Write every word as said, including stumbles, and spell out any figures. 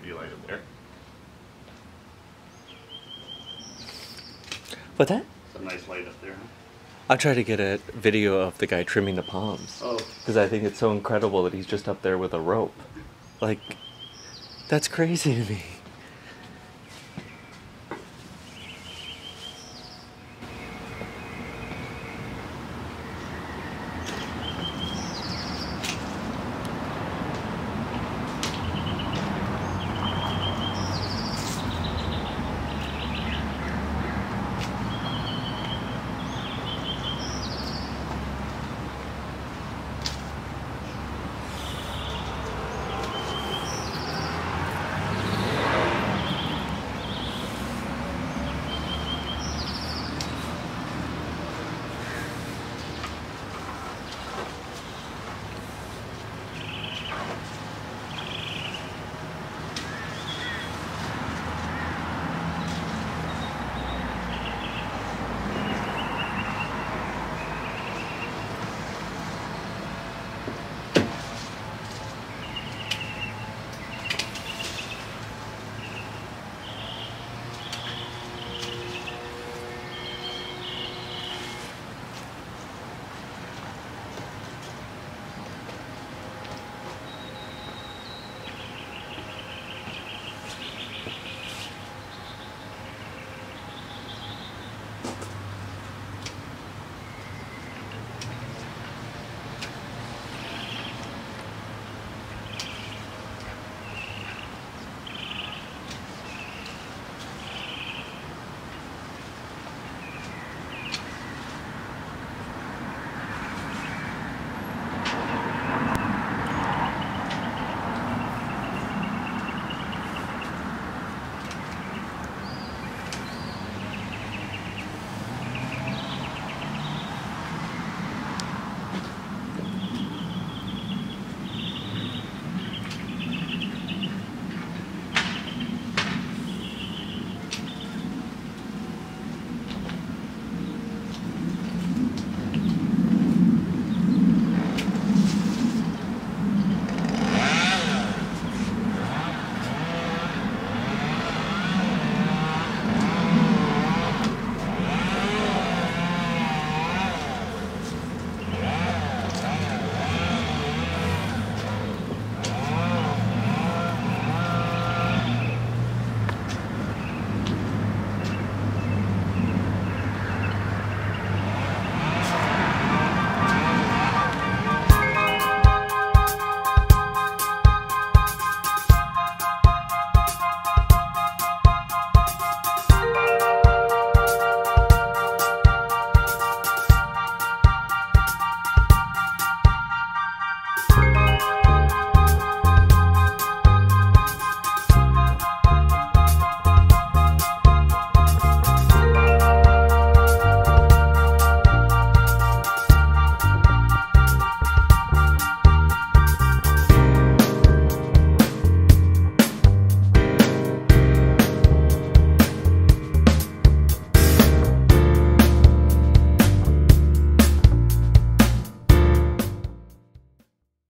be light up there. What's that? It's a nice light up there, huh? I'll try to get a video of the guy trimming the palms. Oh. Because I think it's so incredible that he's just up there with a rope. Like, that's crazy to me.